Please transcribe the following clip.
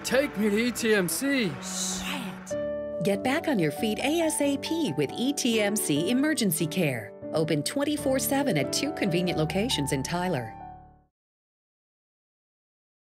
Take me to ETMC. Shit. Get back on your feet ASAP with ETMC Emergency Care. Open 24/7 at 2 convenient locations in Tyler.